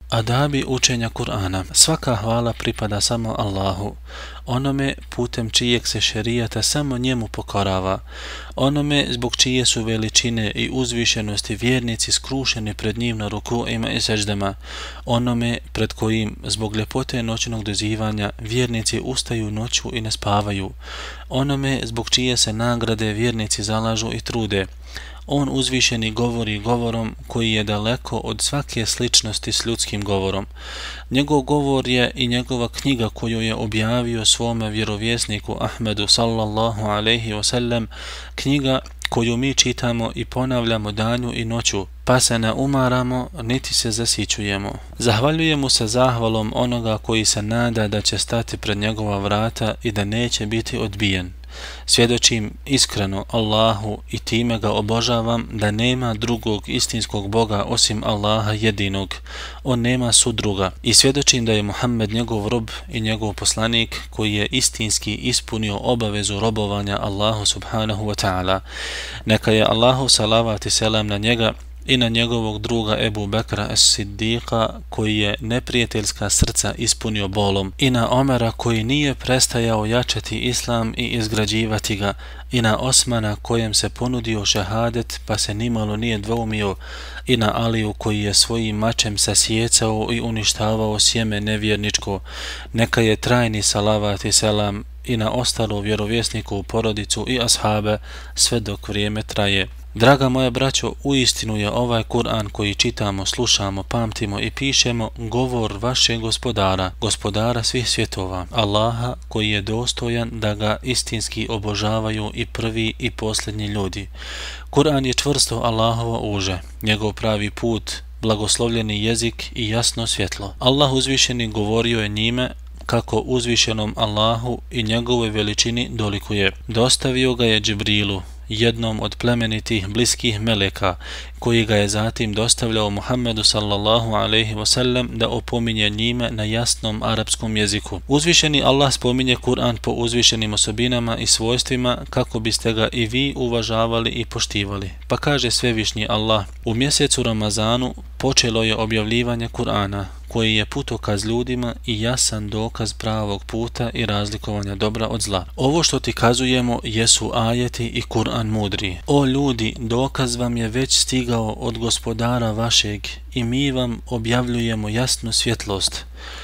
Adabi učenja Kur'ana. Svaka hvala pripada samo Allahu, onome putem čijeg se šerijata samo njemu pokorava, onome zbog čije su veličine i uzvišenosti vjernici skrušeni pred njim na rukuima i seždama, onome pred kojim zbog ljepote noćnog dozivanja vjernici ustaju noću i ne spavaju, onome zbog čije se nagrade vjernici zalažu i trude. On uzvišeni govori govorom koji je daleko od svake sličnosti s ljudskim govorom. Njegov govor je i njegova knjiga koju je objavio svome vjerovjesniku Ahmedu sallallahu alejhi ve sellem, knjiga koju mi čitamo i ponavljamo danju i noću, pa se ne umaramo niti se zasićujemo. Zahvaljujemo se zahvalom onoga koji se nada da će stati pred njegova vrata i da neće biti odbijen. Svjedočim iskreno Allahu i time ga obožavam da nema drugog istinskog Boga osim Allaha jedinog. On nema sudruga. I svjedočim da je Muhammed njegov rob i njegov poslanik koji je istinski ispunio obavezu robovanja Allahu subhanahu wa ta'ala. Neka je Allahu salavat i selam na njega i na njegovog druga Ebu Bekra as-Siddiqa koji je neprijateljska srca ispunio bolom, i na Omera koji nije prestajao jačati islam i izgrađivati ga, i na Osmana kojem se ponudio šehadet pa se nimalo nije dvoumio, i na Aliju koji je svojim mačem sasjecao i uništavao sjeme nevjerničko. Neka je trajni salavat i selam i na ostalo vjerovjesniku, porodicu i ashabe sve dok vrijeme traje. Draga moja braćo, uistinu je ovaj Kur'an koji čitamo, slušamo, pamtimo i pišemo govor vašeg gospodara, gospodara svih svjetova, Allaha koji je dostojan da ga istinski obožavaju i prvi i posljednji ljudi. Kur'an je čvrsto Allahovo uže, njegov pravi put, blagoslovljeni jezik i jasno svjetlo. Allah uzvišeni govorio je njime kako uzvišenom Allahu i njegovoj veličini dolikuje. Dostavio ga je Džibrilu, jednom od plemenitih bliskih meleka, koji ga je zatim dostavljao Muhammedu sallallahu alejhi ve sellem da opominje njime na jasnom arapskom jeziku. Uzvišeni Allah spominje Kur'an po uzvišenim osobinama i svojstvima kako biste ga i vi uvažavali i poštivali. Pa kaže svevišnji Allah: u mjesecu Ramazanu počelo je objavljivanje Kur'ana, koji je putokaz ljudima i jasan dokaz pravog puta i razlikovanja dobra od zla. Ovo što ti kazujemo jesu ajeti i Kur'an mudri. O ljudi, dokaz vam je već stigao od gospodara vašeg i mi vam objavljujemo jasnu svjetlost.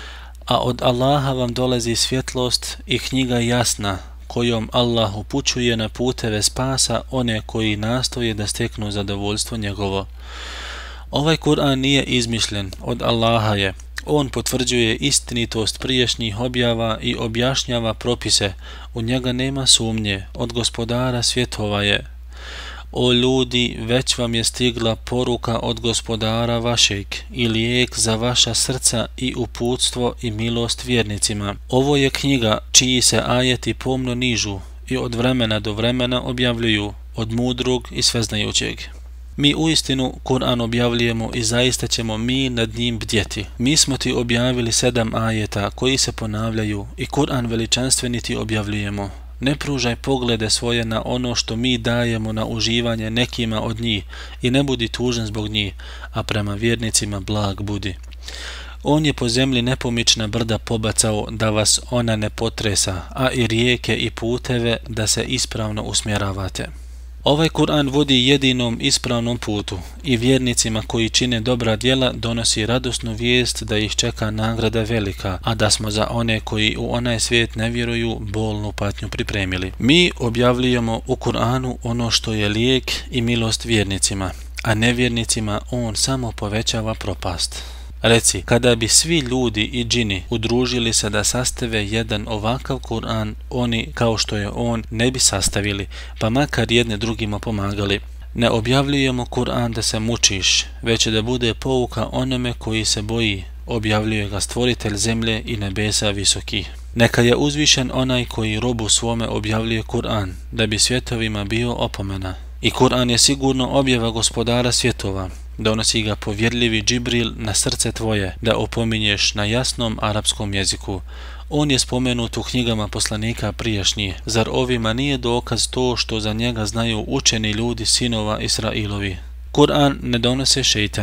A od Allaha vam dolazi svjetlost i knjiga jasna, kojom Allah upućuje na puteve spasa one koji nastoje da steknu zadovoljstvo njegovo. Ovaj Kur'an nije izmišljen, od Allaha je. On potvrđuje istinitost prijašnjih objava i objašnjava propise. U njega nema sumnje, od gospodara svjetova je. O ljudi, već vam je stigla poruka od gospodara vašeg i lijek za vaša srca i uputstvo i milost vjernicima. Ovo je knjiga čiji se ajeti pomno nižu i od vremena do vremena objavljuju, od mudrog i sveznajućeg. Mi uistinu Kur'an objavljujemo i zaista ćemo mi nad njim bdjeti. Mi smo ti objavili 7 ajeta koji se ponavljaju i Kur'an veličanstveni ti objavljujemo. Ne pružaj poglede svoje na ono što mi dajemo na uživanje nekima od njih i ne budi tužan zbog njih, a prema vjernicima blag budi. On je po zemlji nepomična brda pobacao da vas ona ne potresa, a i rijeke i puteve da se ispravno usmjeravate. Ovaj Kur'an vodi jedinom ispravnom putu i vjernicima koji čine dobra djela donosi radosnu vijest da ih čeka nagrada velika, a da smo za one koji u onaj svijet ne vjeruju bolnu patnju pripremili. Mi objavljujemo u Kur'anu ono što je lijek i milost vjernicima, a nevjernicima on samo povećava propast. Reci, kada bi svi ljudi i džini udružili se da sastave jedan ovakav Kur'an, oni, kao što je on, ne bi sastavili, pa makar jedne drugima pomagali. Ne objavljujemo Kur'an da se mučiš, već da bude pouka onome koji se boji. Objavljuje ga stvoritelj zemlje i nebesa visokih. Neka je uzvišen onaj koji robu svome objavljuje Kur'an, da bi svjetovima bio opomena. I Kur'an je sigurno objava gospodara svjetova. Donosi ga povjerljivi Džibril na srce tvoje, da opominješ na jasnom arapskom jeziku. On je spomenut u knjigama poslanika prijašnjih. Zar ovima nije dokaz to što za njega znaju učeni ljudi sinova Israilovi? Kur'an ne donose šeitani,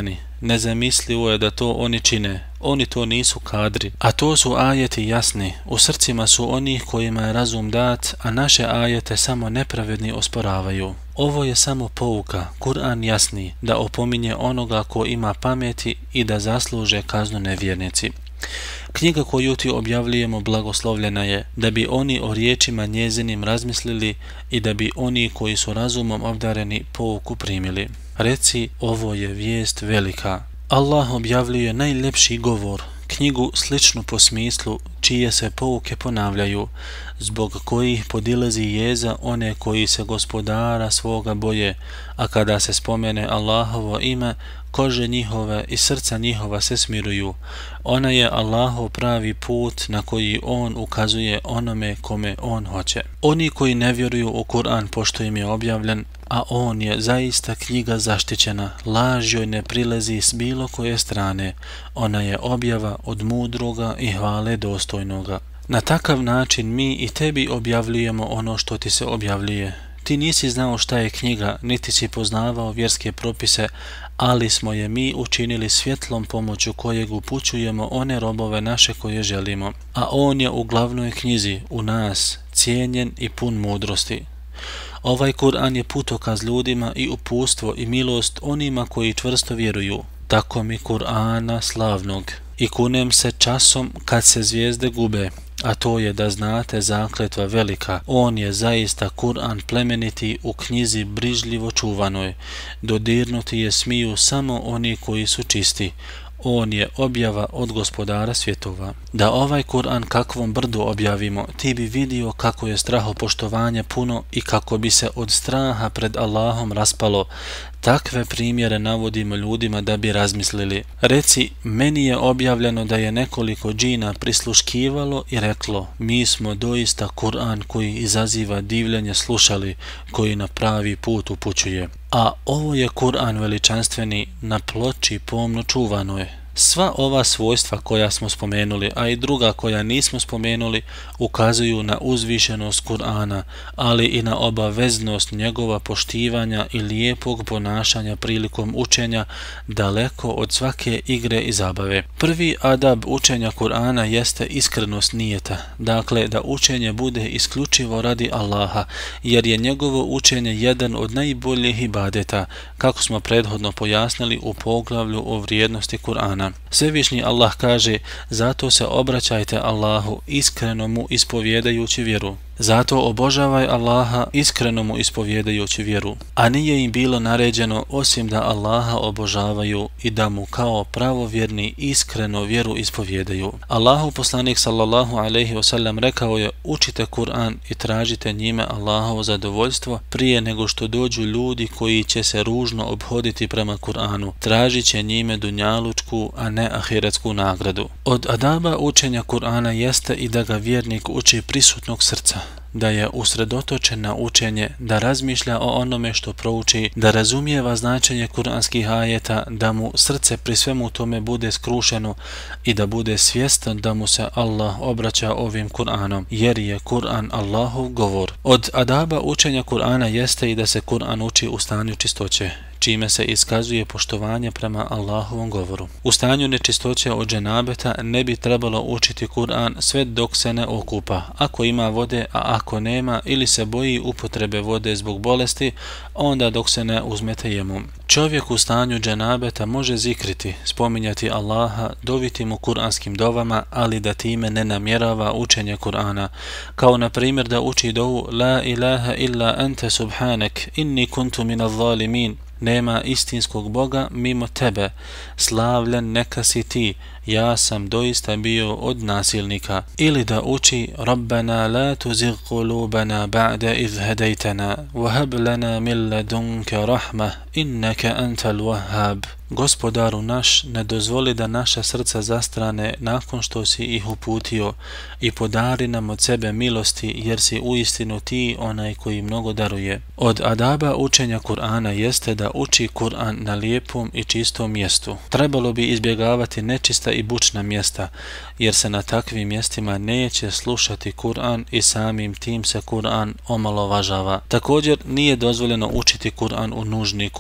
nezamislivo je da to oni čine. Oni to nisu kadri. A to su ajeti jasni. U srcima su onih kojima je razum dat, a naše ajete samo nepravedni osporavaju. Ovo je samo pouka, Kur'an jasni, da opominje onoga ko ima pameti i da zasluže kaznu nevjernici. Knjiga koju ti objavljujemo blagoslovljena je, da bi oni o riječima njezinim razmislili i da bi oni koji su razumom obdareni pouku primili. Reci, ovo je vijest velika. Allah objavljuje najljepši govor, knjigu sličnu po smislu, čije se pouke ponavljaju, zbog kojih podilazi jeza one koji se gospodara svoga boje, a kada se spomene Allahovo ime, kože njihove i srca njihova se smiruju. Ona je Allahov pravi put na koji on ukazuje onome kome on hoće. Oni koji ne vjeruju u Kur'an pošto im je objavljen, a on je zaista knjiga zaštićena, laž joj ne prilazi s bilo koje strane. Ona je objava od mudroga i hvale dostojnoga. Na takav način mi i tebi objavljujemo ono što ti se objavljuje. Ti nisi znao šta je knjiga, niti si poznavao vjerske propise, ali smo je mi učinili svjetlom pomoću kojeg upućujemo one robove naše koje želimo. A on je u glavnoj knjizi, u nas, cijenjen i pun mudrosti. Ovaj Kur'an je putokaz ljudima i uputstvo i milost onima koji čvrsto vjeruju. Tako mi Kur'ana slavnog. I kunem se časom kad se zvijezde gube, a to je da znate zakletva velika. On je zaista Kur'an plemeniti u knjizi brižljivo čuvanoj. Dodirnuti je smiju samo oni koji su čisti. On je objava od gospodara svjetova. Da ovaj Kur'an kakvom brdu objavimo, ti bi vidio kako je strahopoštovanje puno i kako bi se od straha pred Allahom raspalo. Takve primjere navodimo ljudima da bi razmislili. Reci, meni je objavljeno da je nekoliko džina prisluškivalo i reklo, mi smo doista Kur'an koji izaziva divljenje slušali, koji na pravi put upućuje. A ovo je Kur'an veličanstveni na ploči pomno čuvanoj. Sva ova svojstva koja smo spomenuli, a i druga koja nismo spomenuli, ukazuju na uzvišenost Kur'ana, ali i na obaveznost njegova poštivanja i lijepog ponašanja prilikom učenja, daleko od svake igre i zabave. Prvi adab učenja Kur'ana jeste iskrenost nijeta, dakle da učenje bude isključivo radi Allaha, jer je njegovo učenje jedan od najboljih ibadeta, kako smo prethodno pojasnili u poglavlju o vrijednosti Kur'ana. Svevišnji Allah kaže, zato se obraćajte Allahu iskreno mu ispovjedajući vjeru. Zato obožavaj Allaha iskreno mu ispovjedajući vjeru. A nije im bilo naređeno osim da Allaha obožavaju i da mu kao pravovjerni iskreno vjeru ispovjedaju. Allahu poslanik sallallahu alejhi ve sellem rekao je, učite Kur'an i tražite njime Allahovo zadovoljstvo prije nego što dođu ljudi koji će se ružno obhoditi prema Kur'anu. Tražit će njime dunjalučku, a ne ahiretsku nagradu. Od adaba učenja Kur'ana jeste i da ga vjernik uči prisutnog srca, da je usredotočen na učenje, da razmišlja o onome što prouči, da razumijeva značenje kuranskih ajeta, da mu srce pri svemu tome bude skrušeno i da bude svjestan da mu se Allah obraća ovim Kur'anom, jer je Kur'an Allahov govor. Od adaba učenja Kur'ana jeste i da se Kur'an uči u stanju čistoće, čime se iskazuje poštovanje prema Allahovom govoru. U stanju nečistoće od dženabeta ne bi trebalo učiti Kur'an sve dok se ne okupa. Ako ima vode, a ako nema ili se boji upotrebe vode zbog bolesti, onda dok se ne uzme tejemum. Čovjek u stanju dženabeta može zikriti, spominjati Allaha, doviti mu kuranskim dovama, ali da time ne namjerava učenje Kur'ana, kao na primjer da uči dovu La ilaha illa ente subhanek, inni kuntu minal zalimin. Nema istinskog Boga mimo tebe, slavljen neka si ti, ja sam doista bio od nasilnika. Ili da uči Rabbana la tuzigh qulubana ba'da idh hadaytana wa hab lana min ladunka rahma innaka antal wahhab. Gospodaru naš, ne dozvoli da naša srca zastrane nakon što si ih uputio i podari nam od sebe milosti, jer si uistinu ti onaj koji mnogo daruje. Od adaba učenja Kur'ana jeste da uči Kur'an na lijepom i čistom mjestu. Trebalo bi izbjegavati nečista i bučna mjesta, jer se na takvim mjestima neće slušati Kur'an i samim tim se Kur'an omalovažava. Također nije dozvoljeno učiti Kur'an u nužniku,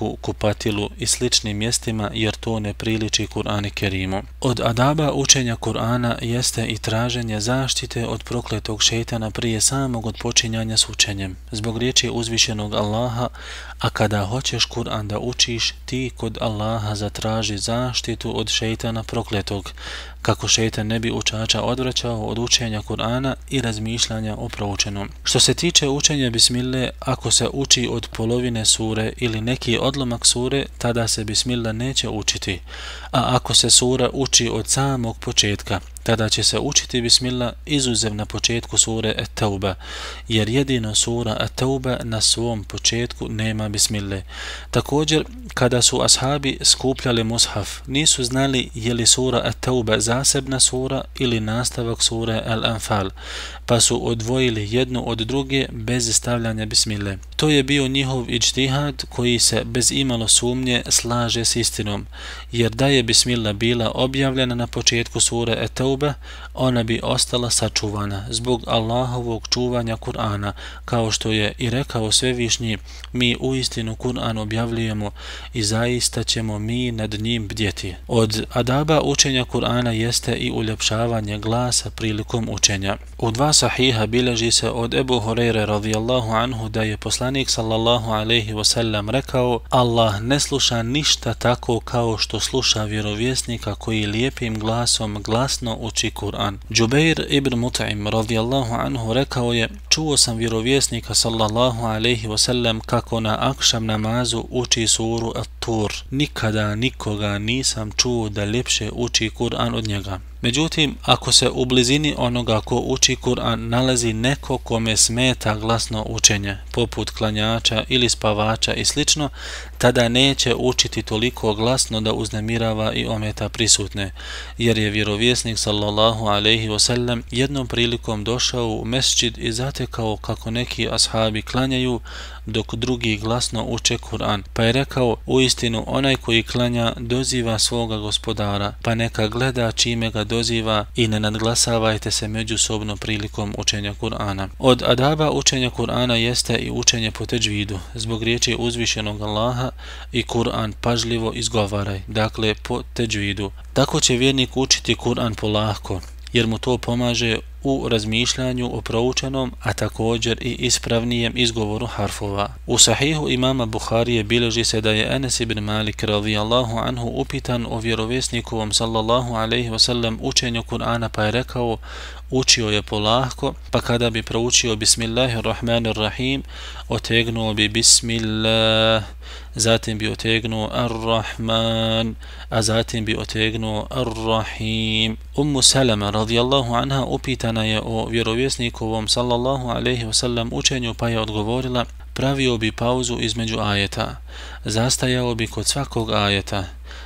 hodniku, kupatilu i sličnim mjestima, jer to ne priliči Kur'anu Kerimu. Od adaba učenja Kur'ana jeste i traženje zaštite od prokletog šejtana prije samog odpočinjanja s učenjem, zbog riječi uzvišenog Allaha: a kada hoćeš Kur'an da učiš, ti kod Allaha zatraži zaštitu od šejtana prokletog, kako šejtan ne bi učača odvraćao od učenja Kur'ana i razmišljanja o proučenom. Što se tiče učenja bismile, ako se uči od polovine sure ili neki odlomak sure, tada se bismila neće učiti, a ako se sura uči od samog početka, tada će se učiti bismila izuzev na početku sure At-Tauba, jer jedino sura At-Tauba na svom početku nema bismile. Također, kada su ashabi skupljali mushaf, nisu znali je li sura At-Tauba zasebna sura ili nastavak sure Al-Anfal, pa su odvojili jednu od druge bez stavljanja bismile. To je bio njihov iđtihad koji se bez imalo sumnje slaže s istinom, jer da je bismila bila objavljena na početku sure At-Tauba, ona bi ostala sačuvana zbog Allahovog čuvanja Kur'ana, kao što je i rekao Svevišnji: mi uistinu Kur'an objavljujemo i zaista ćemo mi nad njim bdjeti. Od adaba učenja Kur'ana jeste i uljepšavanje glasa prilikom učenja. U dva sahiha bilježi se od Ebu Hurajre radijallahu anhu da je poslanik sallallahu alejhi ve sellem rekao: Allah ne sluša ništa tako kao što sluša vjerovjesnika koji lijepim glasom glasno uči Kur'an. Džubeir ibn Mut'im radijallahu anhu rekao je: čuo sam vjerovjesnika sallallahu alejhi ve sellem kako na akšam namazu uči suru At-Tur. Nikada nikoga nisam čuo da ljepše uči Kur'an od njega. Međutim, ako se u blizini onoga ko uči Kur'an nalazi neko kome smeta glasno učenje, poput klanjača ili spavača i slično, tada neće učiti toliko glasno da uznemirava i ometa prisutne, jer je vjerovjesnik sallallahu alejhi ve sellem jednom prilikom došao u mesdžid i zatekao kako neki ashabi klanjaju dok drugi glasno uče Kur'an, pa je rekao: uistinu onaj koji klanja doziva svoga gospodara, pa neka gleda čime ga doziva i ne nadglasavajte se međusobno prilikom učenja Kur'ana. Od adaba učenja Kur'ana jeste i učenje po teđvidu, zbog riječi uzvišenog Allaha: i Kur'an pažljivo izgovaraj, dakle po teđvidu. Tako će vjernik učiti Kur'an polako, jer mu to pomaže u razmišljanju o proučenom, a također i ispravnijem izgovoru harfova. U sahihu imama Buharije bilježi se da je Enes ibn Malik radijallahu anhu upitan o vjerovjesnikovom sallallahu alejhi ve sellem učenju Kur'ana, pa je rekao: učio je polako, pa kada bi proučio Bismillahirrahmanirrahim, otegnuo bi Bismillah, zatim bi otegnuo Ar-Rahman, a zatim bi otegnuo Ar-Rahim. Ummu Salama radijallahu anha upitana je o vjerovjesnikovom sallallahu alejhi ve sellem učenju, pa je odgovorila: pravio bi pauzu između ajeta, zastajao bi kod svakog ajeta: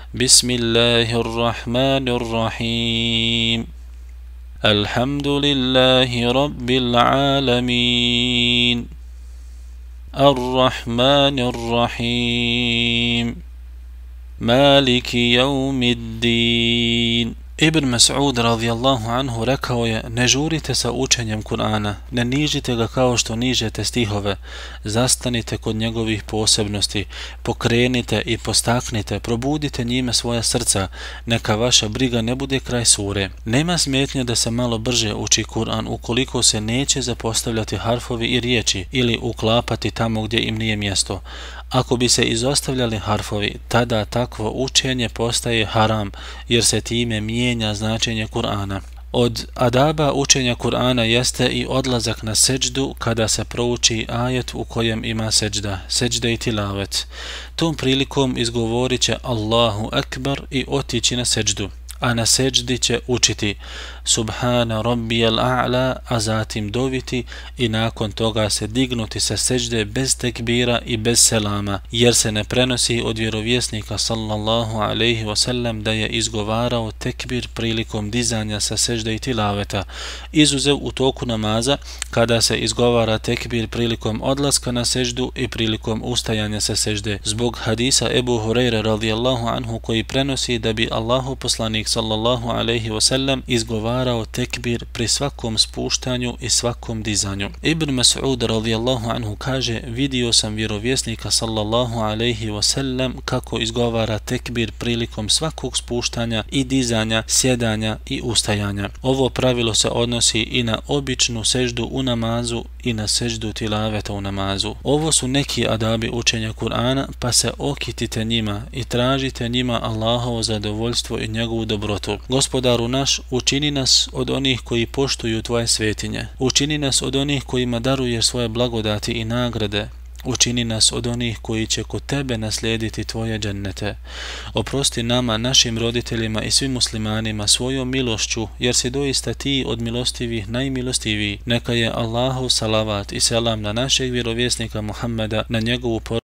Bismillahirrahmanirrahim, Alhamdulillahi rabbil alamin, Ar-Rahmanir-Rahim, Maliki yawmiddin. Ibn Mas'ud radijallahu anhu rekao je: ne žurite sa učenjem Kur'ana, ne nižite ga kao što nižete stihove, zastanite kod njegovih posebnosti, pokrenite i postaknite, probudite njime svoja srca, neka vaša briga ne bude kraj sure. Nema smetnje da se malo brže uči Kur'an ukoliko se neće zapostavljati harfovi i riječi ili uklapati tamo gdje im nije mjesto. Ako bi se izostavljali harfovi, tada takvo učenje postaje haram, jer se time mijenja značenje Kur'ana. Od adaba učenja Kur'ana jeste i odlazak na seđdu kada se prouči ajet u kojem ima seđda, seđda i tilavet. Tom prilikom izgovorit će Allahu Ekber i otići na seđdu, a na seđdi će učiti Subhana Rabbijal A'la, a zatim doviti i nakon toga se dignuti sa seđde bez tekbira i bez selama, jer se ne prenosi od vjerovjesnika sallallahu alejhi ve sellem da je izgovarao tekbir prilikom dizanja sa seđde i tilaveta, izuzev u toku namaza kada se izgovara tekbir prilikom odlaska na seđdu i prilikom ustajanja sa seđde, zbog hadisa Ebu Hurajre radijallahu anhu koji prenosi da bi Allahu poslanik sallallahu alejhi ve sellem izgovarao tekbir pri svakom spuštanju i svakom dizanju. Ibn Mas'ud radijallahu anhu kaže: vidio sam vjerovjesnika sallallahu alejhi ve sellem kako izgovara tekbir prilikom svakog spuštanja i dizanja, sjedanja i ustajanja. Ovo pravilo se odnosi i na običnu seždu u namazu i na seždu tilaveta u namazu. Ovo su neki adabi učenja Kur'ana, pa se okitite njima i tražite njima Allahovo zadovoljstvo i njegovu dobrotu. Gospodaru naš, učini nas od onih koji poštuju tvoje svetinje. Učini nas od onih kojima daruješ svoje blagodati i nagrade. Učini nas od onih koji će kod tebe naslijediti tvoje džennete. Oprosti nama, našim roditeljima i svim muslimanima svojom milošću, jer si doista ti od milostivih najmilostiviji. Neka je Allahov salavat i selam na našeg vjerovjesnika Muhammeda, na njegovu